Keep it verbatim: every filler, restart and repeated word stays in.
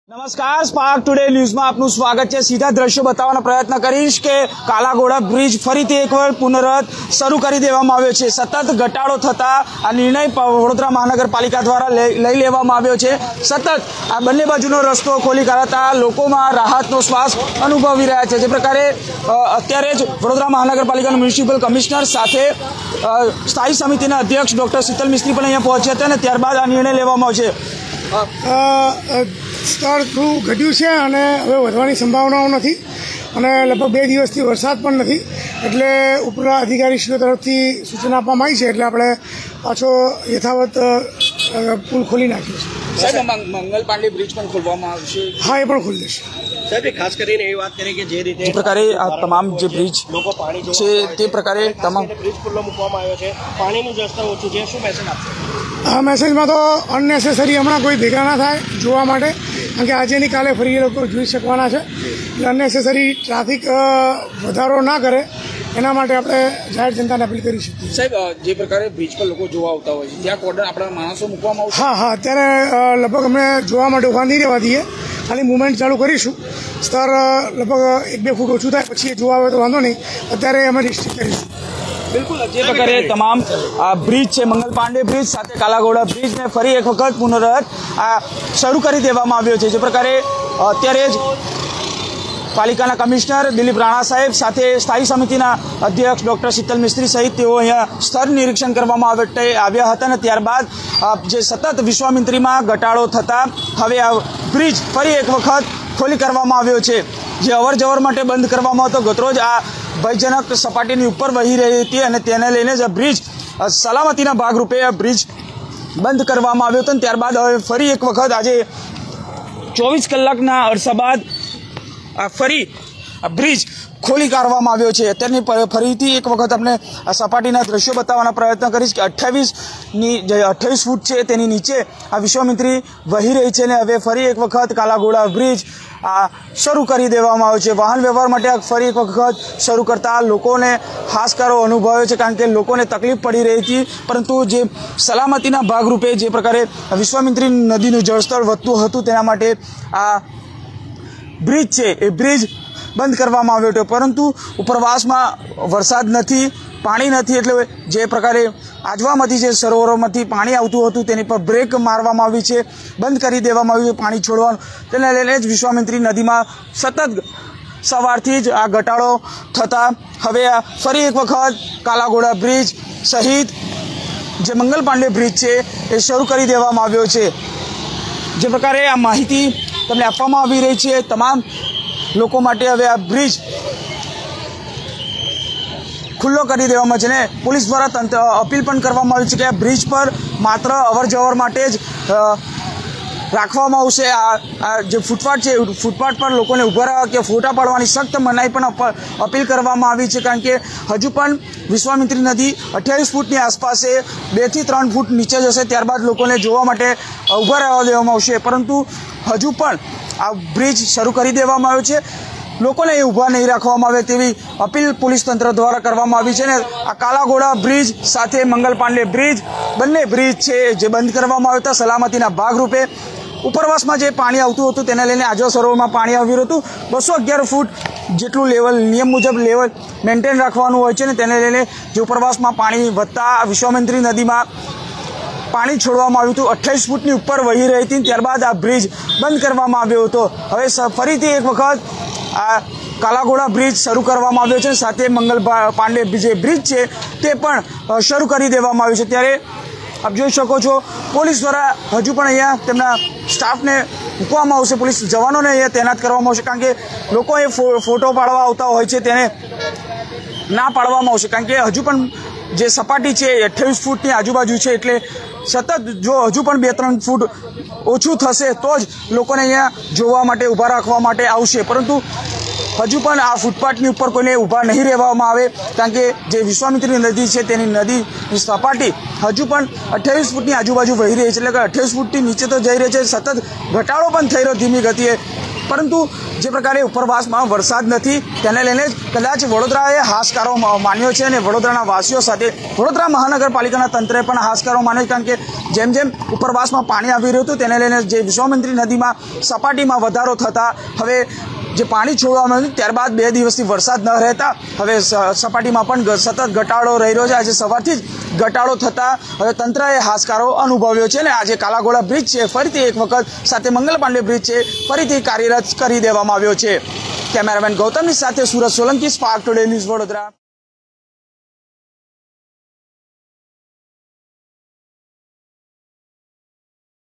नमस्कार, spark today news में आपનું સ્વાગત છે। સીધા દ્રશ્યો બતાવવાનો પ્રયત્ન કરીશ કે કાલાઘોડા બ્રિજ ફરીથી એકવાર પુનઃ શરૂ કરી દેવામાં આવ્યો છે। સતત ઘટાડો થતા આ નિર્ણય વડોદરા મહાનગરપાલિકા દ્વારા લઈ લેવામાં આવ્યો છે। સતત આ બંને બાજુનો રસ્તો ખોલી કાઢતા લોકોમાં રાહતનો શ્વાસ અનુભવી રહ્યા છે। જે પ્રકારે અત્યારે જ વડોદરા મહાનગરપાલિકાના મ્યુનિસિપલ કમિશનર સાથે સ્થાયી સમિતિના અધ્યક્ષ ડોક્ટર શીતલ મિસ્ત્રી પણ અહીંયા પહોંચ્યા હતા અને ત્યારબાદ આ નિર્ણય લેવામાં આવશે। સ્તર થોડું ઘટ્યું છે અને હવે વધવાની સંભાવનાઓ નથી અને લગભગ બે દિવસથી વરસાદ પણ નથી એટલે ઉપરના અધિકારીશ્રીઓ તરફથી સૂચના આપવામાં આવી છે એટલે આપણે પાછો યથાવત પુલ ખોલી નાખ્યો છે। સાહેબ, મંગલ પાંડે બ્રિજ પણ ખોલવામાં આવશે? હા, એ પણ ખોલી દેશે સાહેબ। ખાસ કરીને એ વાત કરી કે જે રીતે જે પ્રકારે આ તમામ જે બ્રિજ લોકો પાણી છે તે પ્રકારે તમામ બ્રિજ ખુલ્લો મૂકવામાં આવ્યો છે, પાણીનું જસ્તર ઓછું છે, શું મેસેજ આપશે? આ મેસેજમાં તો અનનેસેસરી હમણાં કોઈ ભેગા ના થાય જોવા માટે, કારણ કે આજે ની કાલે ફરી એ લોકો જોઈ શકવાના છે એટલે અનનેસેસરી ટ્રાફિક વધારો ના કરે એના માટે આપણે જાહેર જનતાને અપીલ કરી શકીએ। સાહેબ, જે પ્રકારે બ્રિજ પર લોકો જોવા આવતા હોય છે ત્યાં કોર્ડન આપણા માણસો મૂકવામાં આવશે? હા હા અત્યારે લગભગ અમને જોવા માટે ઉભા નહીં રહેવા દઈએ, ખાલી મુવમેન્ટ ચાલુ કરીશું। સ્તર લગભગ એક બે ફૂટ ઓછું થાય પછી જોવા આવે તો વાંધો નહીં, અત્યારે અમે રિસ્ટ્રિક્ટ કરીશું। બિલકુલ, જે પ્રકારે તમામ આ બ્રિજ છે મંગલ પાંડે બ્રિજ સાથે કાલાઘોડા બ્રિજને ફરી એક વખત પુનઃ આ શરૂ કરી દેવામાં આવ્યો છે। જે પ્રકારે અત્યારે જ પાલિકાના કમિશનર દિલીપ રાણા સાહેબ સાથે સ્થાયી સમિતિના અધ્યક્ષ ડોક્ટર શીતલ મિસ્ત્રી સહિત તેઓ અહીંયા સ્થળ નિરીક્ષણ કરવામાં આવ્યા હતા અને ત્યારબાદ જે સતત વિશ્વામિત્રીમાં ઘટાડો થતાં હવે આ બ્રિજ ફરી એક વખત ખોલી કરવામાં આવ્યો છે। જે અવર જવર માટે બંધ કરવામાં હતો, ગતરોજ આ ભયજનક સપાટીની ઉપર વહી રહી હતી અને તેને લઈને જ બ્રિજ સલામતીના ભાગરૂપે આ બ્રિજ બંધ કરવામાં આવ્યો હતો। ત્યારબાદ હવે ફરી એક વખત આજે ચોવીસ કલાકના અરસા બાદ આ ફરી આ બ્રિજ ખોલી કાઢવામાં આવ્યો છે। અત્યારની ફરીથી એક વખત આપણે આ સપાટીના દ્રશ્યો બતાવવાનો પ્રયત્ન કરીશ કે અઠ્યાવીસની જે અઠ્યાવીસ ફૂટ છે તેની નીચે આ વિશ્વામિત્રી વહી રહી છે અને હવે ફરી એક વખત કાલાઘોડા બ્રિજ આ શરૂ કરી દેવામાં આવ્યો છે। વાહન વ્યવહાર માટે ફરી એક વખત શરૂ કરતા લોકોને હાશકારો અનુભવ્યો છે, કારણ કે લોકોને તકલીફ પડી રહી હતી, પરંતુ જે સલામતીના ભાગરૂપે જે પ્રકારે વિશ્વામિત્રી નદીનું જળસ્તર વધતું હતું તેના માટે આ બ્રિજ છે એ બ્રિજ બંધ કરવામાં આવ્યો હતો, પરંતુ ઉપરવાસમાં વરસાદ નથી, પાણી નથી, એટલે જે પ્રકારે આજવામાંથી જે સરોવરોમાંથી પાણી આવતું હતું તેની પર બ્રેક મારવામાં આવી છે, બંધ કરી દેવામાં આવ્યું છે પાણી છોડવાનું। તેને લઈને જ વિશ્વામિત્રી નદીમાં સતત સવારથી જ આ ઘટાડો થતાં હવે ફરી એક વખત કાલાઘોડા બ્રિજ સહિત જે મંગલ પાંડે બ્રિજ છે એ શરૂ કરી દેવામાં આવ્યો છે। જે પ્રકારે આ માહિતી તમને આપવામાં આવી રહી છે તમામ લોકો માટે હવે આ બ્રિજ ખુલ્લો કરી દેવામાં છે ને પોલીસ દ્વારા તંત્ર અપીલ પણ કરવામાં આવી છે કે આ બ્રિજ પર માત્ર અવર જવર માટે જ રાખવામાં આવશે। આ જે ફૂટપાથ છે ફૂટપાથ પર લોકોને ઊભા રહેવા કે ફોટા પાડવાની સખ્ત મનાઈ પણ અપીલ કરવામાં આવી છે, કારણ કે હજુ પણ વિશ્વામિત્રી નદી અઠ્યાવીસ ફૂટની આસપાસ બેથી ત્રણ ફૂટ નીચે જશે, ત્યારબાદ લોકોને જોવા માટે ઊભા રહેવા દેવામાં આવશે, પરંતુ હજુ પણ આ બ્રિજ શરૂ કરી દેવામાં આવ્યો છે। લોકોને એ ઊભા નહીં રાખવામાં આવે તેવી અપીલ પોલીસ તંત્ર દ્વારા કરવામાં આવી છે ને આ કાલાઘોડા બ્રિજ સાથે મંગલ પાંડે બ્રિજ બંને બ્રિજ છે જે બંધ કરવામાં આવ્યા હતા સલામતીના ભાગરૂપે। ઉપરવાસમાં જે પાણી આવતું હતું તેને લઈને આજવા સરોવરમાં પાણી આવ્યું હતું, બસો અગિયાર ફૂટ જેટલું લેવલ નિયમ મુજબ લેવલ મેન્ટેન રાખવાનું હોય છે ને તેને લઈને જે ઉપરવાસમાં પાણી વધતા વિશ્વામિત્રી નદીમાં પાણી છોડવામાં આવ્યું હતું, અઠ્યાવીસ ફૂટની ઉપર વહી રહી હતી, ત્યારબાદ આ બ્રિજ બંધ કરવામાં આવ્યો હતો। હવે ફરીથી એક વખત આ કાલાઘોડા બ્રિજ શરૂ કરવામાં આવ્યો છે, સાથે મંગલ પાંડે જે બ્રિજ છે તે પણ શરૂ કરી દેવામાં આવ્યું છે। ત્યારે આપ જોઈ શકો છો પોલીસ દ્વારા હજુ પણ અહીંયા તેમના સ્ટાફને મૂકવામાં આવશે, પોલીસ જવાનોને અહીંયા તૈનાત કરવામાં આવશે, કારણ કે લોકો એ ફોટો પાડવા આવતા હોય છે તેને ના પાડવામાં આવશે, કારણ કે હજુ પણ જે સપાટી છે અઠ્યાવીસ ફૂટની આજુબાજુ છે, એટલે સતત જો હજુ પણ બે ત્રણ ફૂટ ઓછું થશે તો જ લોકોને અહીંયા જોવા માટે ઊભા રાખવા માટે આવશે, પરંતુ હજુ પણ આ ફૂટપાથની ઉપર કોઈને ઊભા નહીં રહેવામાં આવે, કારણ કે જે વિશ્વામિત્રી નદી છે તેની નદીની સપાટી હજુ પણ અઠ્યાવીસ ફૂટની આજુબાજુ વહી રહી છે, એટલે કે અઠ્યાવીસ ફૂટથી નીચે તો જઈ રહી છે, સતત ઘટાડો પણ થઈ રહ્યો ધીમી ગતિએ। પરંતુ જે પ્રકારે ઉપરવાસમાં વરસાદ નથી તેને લઈને કદાચ વડોદરાએ હાશકારો માન્યો છે અને વડોદરાના વાસીઓ સાથે વડોદરા મહાનગરપાલિકાના તંત્રે પણ હાશકારો માન્યો, કારણ કે જેમ જેમ ઉપરવાસમાં પાણી આવી રહ્યું હતું તેને લઈને જે વિશ્વામિત્રી નદીમાં સપાટીમાં વધારો થતાં હવે જે પાણી છોડવામાં આવ્યું ત્યારબાદ બે દિવસથી વરસાદ ન રહેતા હવે સપાટીમાં પણ સતત ઘટાડો રહી રહ્યો છે. આજે સવારથી જ ઘટાડો થતાં હવે તંત્રએ હાશકારો અનુભવ્યો છે અને આજે કાલાઘોડા બ્રિજ છે ફરીથી એક વખત સાથે મંગલ પાંડે બ્રિજ છે ફરીથી કાર્યરત કરી દેવામાં આવ્યો છે. કેમેરામેન ગૌતમની સાથે Surat Solanki, spark today news, Vadodara.